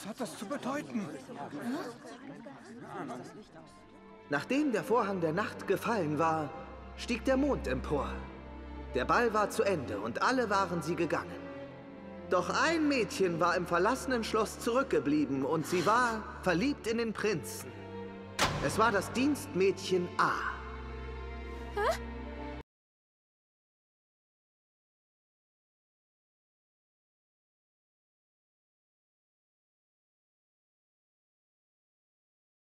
Was hat das zu bedeuten? Nachdem der Vorhang der Nacht gefallen war, stieg der Mond empor. Der Ball war zu Ende und alle waren sie gegangen. Doch ein Mädchen war im verlassenen Schloss zurückgeblieben und sie war verliebt in den Prinzen. Es war das Dienstmädchen A. Hä?